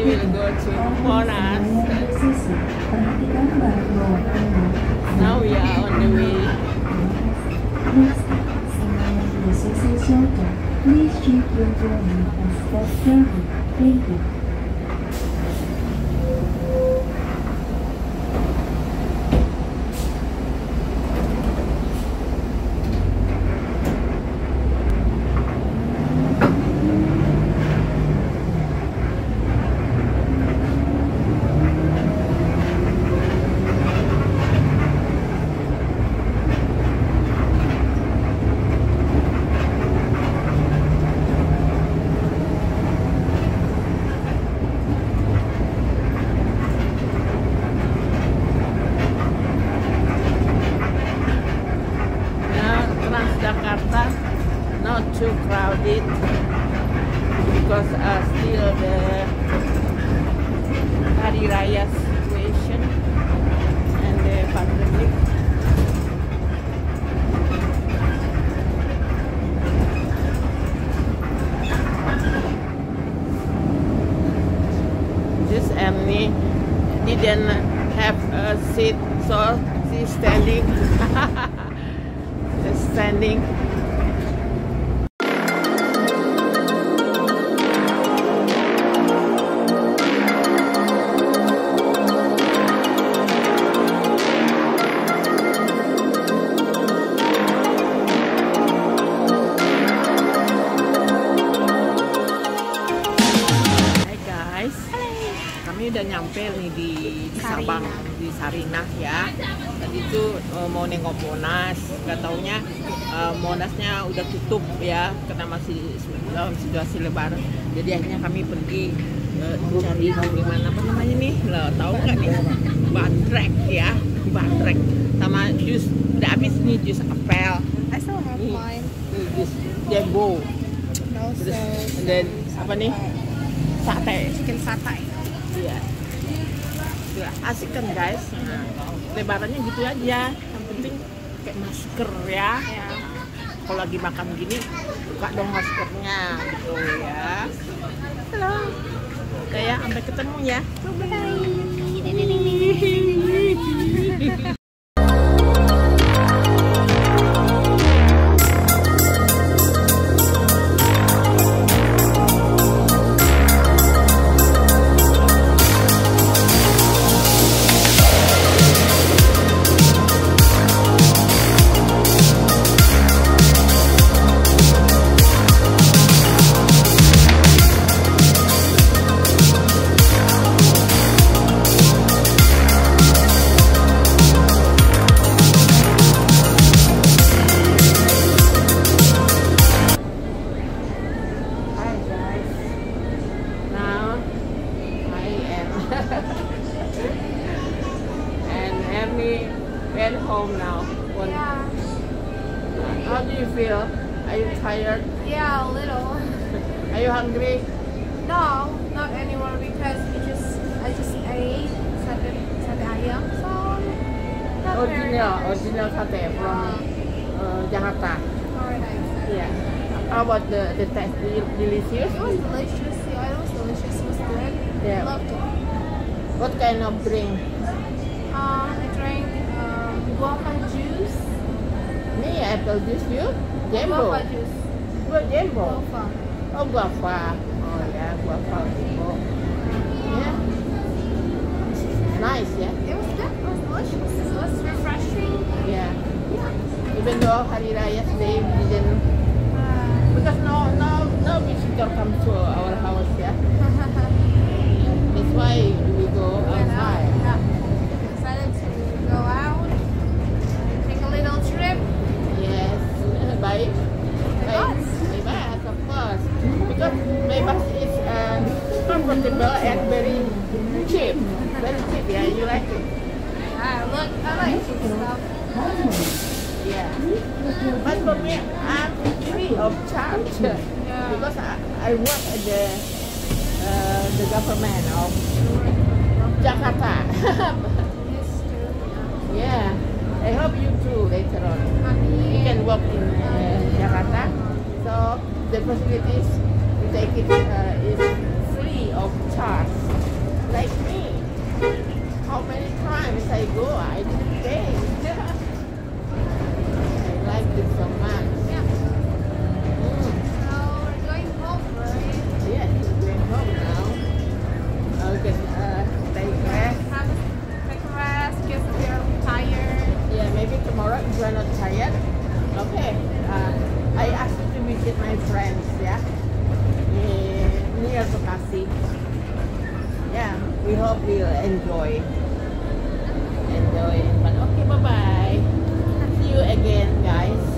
we will go to Monas. Now we are on the way. Please keep your journey and step carefully. Thank you. Jakarta not too crowded because still the Hari Raya situation and the pandemic. This Emily didn't have a seat, so she's standing. Standing. Kami udah nyampe nih di Sabang, di Sarinah ya. Tadi itu mau nengok Monas, nggak taunya Monasnya udah tutup ya, karena masih dalam situasi lebaran. Jadi akhirnya kami pergi cari di mana, apa namanya nih, tahu nggak nih, Bandrek ya, Bandrek sama jus, udah habis nih jus apel. I still have mine. Jus Jumbo. Also, Dan apa nih, sate, chicken satay. iya. Asik kan guys. Nah, lebarannya gitu aja, yang penting pakai masker ya. Kalau lagi makan gini buka dong maskernya gitu ya. Halo, udah ya, sampai ketemu ya. Bye. And Emmy went home now. Yeah. How do you feel? Are you tired? Yeah, a little. Are you hungry? No, not anymore because I just ate sate ayam, so not very Original sate from Jakarta. very nice. Yeah. How about the taste? Delicious? It was delicious. Yeah, it was delicious. It was good. Yeah. Loved it. What kind of drink? I drank guava juice. Me, apple juice, you? Jumbo? Guava juice. What Jumbo? Guava. Oh, guava. Oh yeah, guava Jumbo. Yeah. Nice, yeah? It was good. It was delicious. It was refreshing. Yeah. Even though Hari Raya Day we didn't, because no visitor come to our house, yeah? That's why we go outside. Yeah. Decided to go out, take a little trip. Yes, by bus. of course. Because my bus is comfortable and very cheap. Very cheap, yeah. You like it? I like cheap stuff. Yeah. But for me, I'm free of charge because I work at the government of Jakarta. Yes, too. Yeah. I hope you too later on. You can work in Jakarta. So the facilities you take it is free of charge. I go, I didn't pay. I like it so much. Yeah. Mm. So we're going home, right? Yes, we're going home now. Okay, take rest. Have a take a rest, because we're tired. Yeah, maybe tomorrow if you're not tired. Okay, I asked you to visit my friends, yeah, near Bekasi. Yeah, we hope you'll enjoy. Enjoy. But okay, bye bye. See you again, guys.